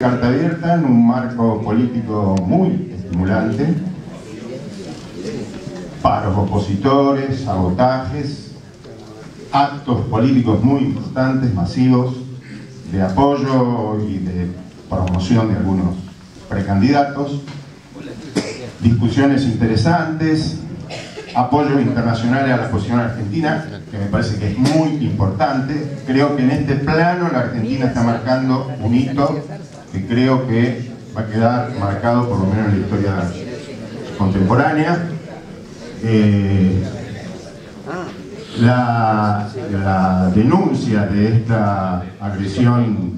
Carta abierta en un marco político muy estimulante, paros opositores, sabotajes, actos políticos muy importantes, masivos, de apoyo y de promoción de algunos precandidatos, discusiones interesantes, apoyos internacionales a la posición argentina, que me parece que es muy importante. Creo que en este plano la Argentina está marcando un hito que creo que va a quedar marcado por lo menos en la historia contemporánea. La denuncia de esta agresión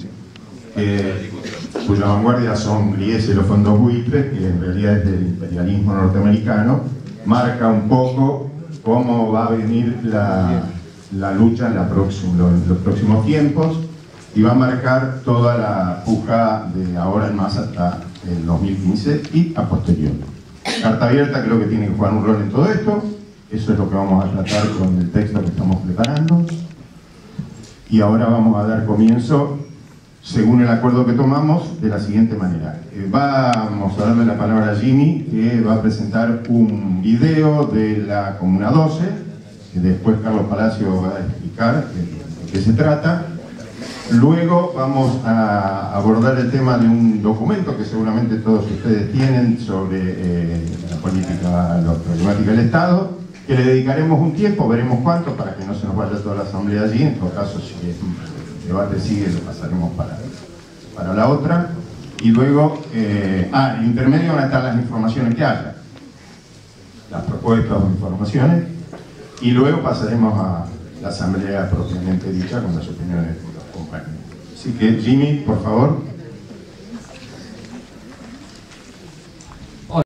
cuya vanguardia son Gliese y los fondos buitres, que en realidad es del imperialismo norteamericano, marca un poco cómo va a venir la lucha en los próximos tiempos, y va a marcar toda la puja de ahora en más hasta el 2015 y a posteriori. Carta abierta creo que tiene que jugar un rol en todo esto. Eso es lo que vamos a tratar con el texto que estamos preparando. Y ahora vamos a dar comienzo, según el acuerdo que tomamos, de la siguiente manera. Vamos a darle la palabra a Jimmy, que va a presentar un video de la Comuna 12, que después Carlos Palacio va a explicar de qué se trata. Luego vamos a abordar el tema de un documento que seguramente todos ustedes tienen sobre la política, la problemática del Estado, que le dedicaremos un tiempo, veremos cuánto, para que no se nos vaya toda la asamblea allí. En todo caso, si el debate sigue, lo pasaremos para la otra. Y luego, en intermedio van a estar las informaciones que haya, las propuestas o informaciones, y luego pasaremos a la asamblea propiamente dicha con las opiniones de los compañeros. Así que, Jimmy, por favor.